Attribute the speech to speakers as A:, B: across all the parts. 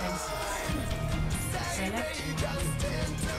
A: defenses. Select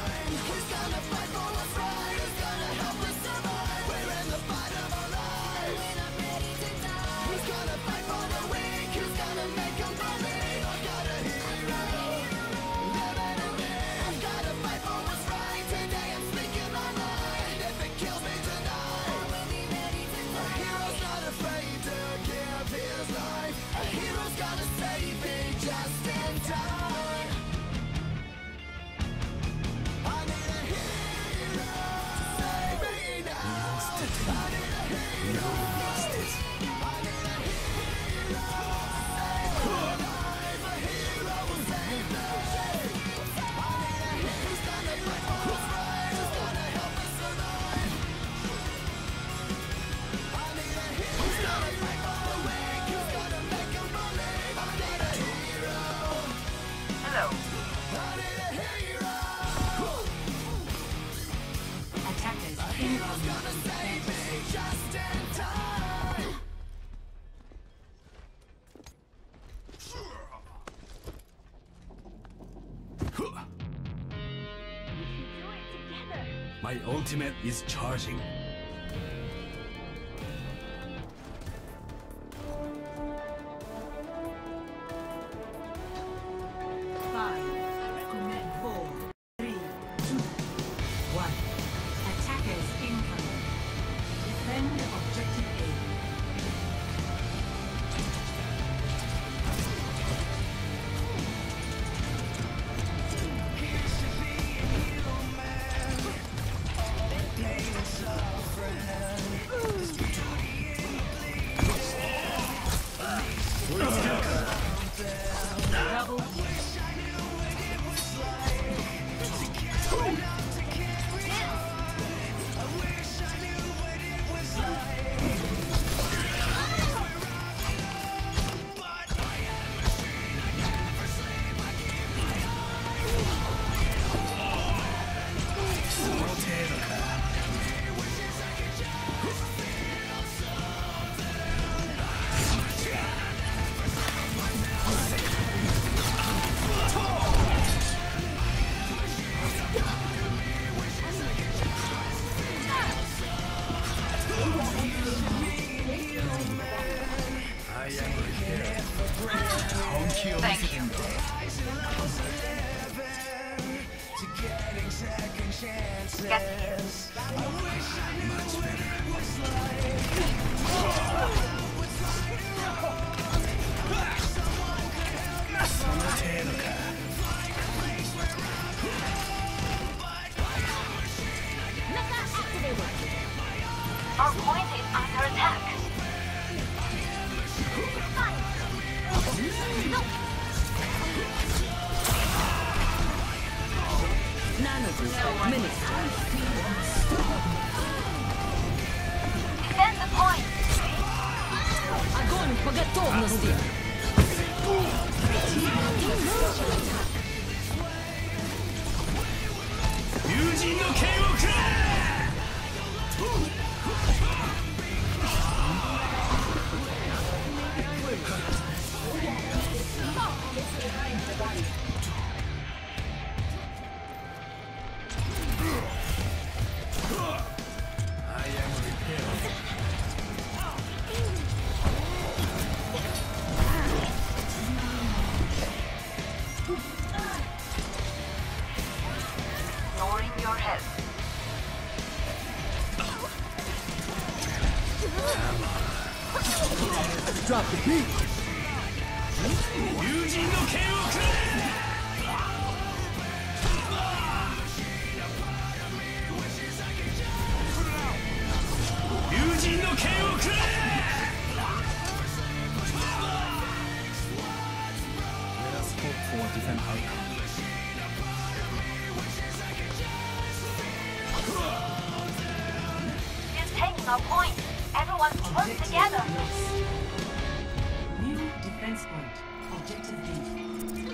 B: My ultimate is charging.
A: Thank you.
C: Our point is under attack. Defend the point.
D: Огонь по готовности!
C: Lowering your head.
D: Drop the beat!
B: Let us hope for a different outcome.
C: You've taken our point. Everyone work together.
A: New defense point. Objective B.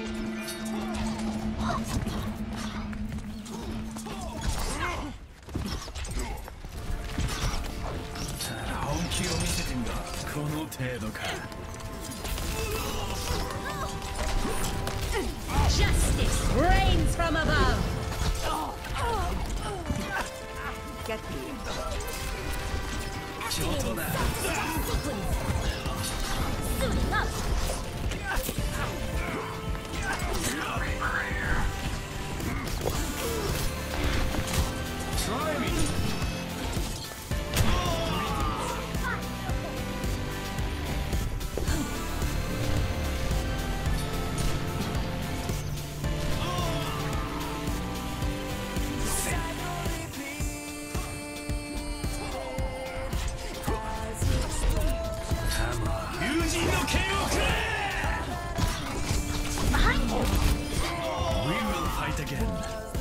B: 자, 本気を見せてみろ。この程度か。
D: Justice reigns from above. Get me. Suiting up.
B: Try me.
C: Behind you.
B: We will fight again.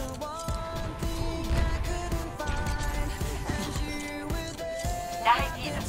C: Dai tiro.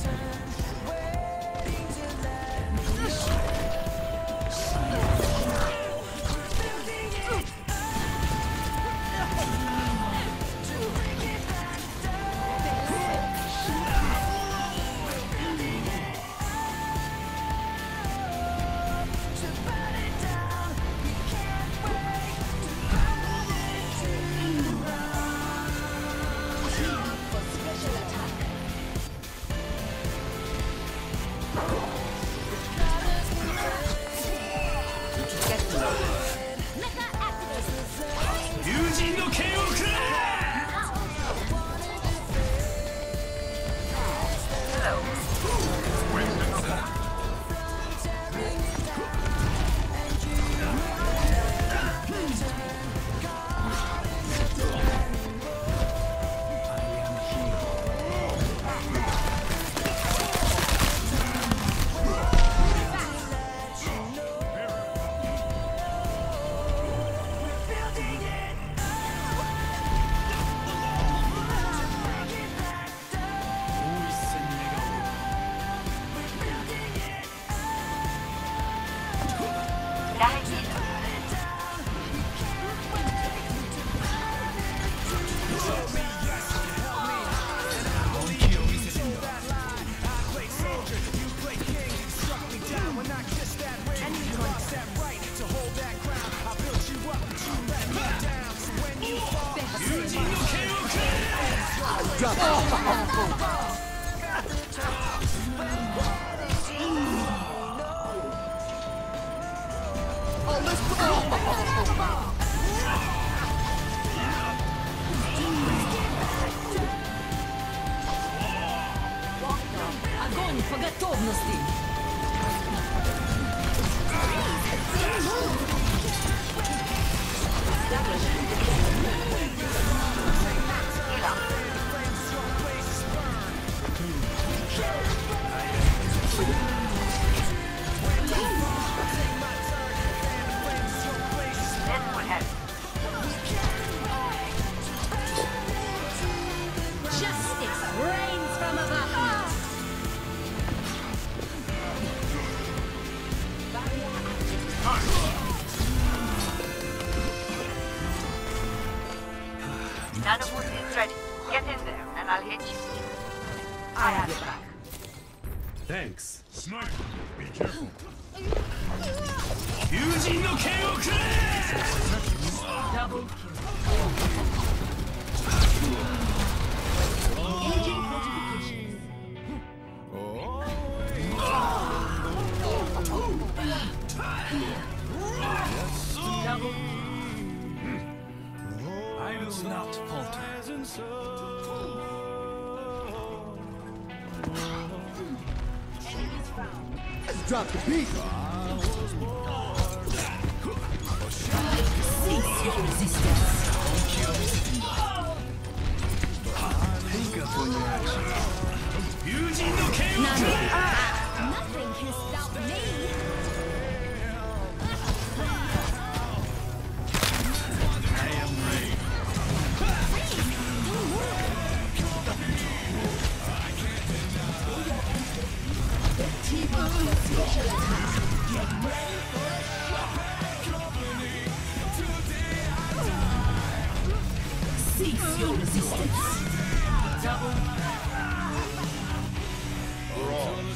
C: Dai tiro.
D: Огонь по готовности.
C: This would have.
D: Justice reigns from above.
C: Nanoboost is ready. Get in there, and I'll hit you. I have it back.
B: Thanks.
E: Sniper, be careful.
A: Double kill. Engaging fortifications. Double
B: I will not falter.
D: Drop the beat. Cease your resistance.
B: Think of when you're actually.
D: Nothing can stop me.
B: I am ready.
D: Cease your resistance.
A: double
E: For all.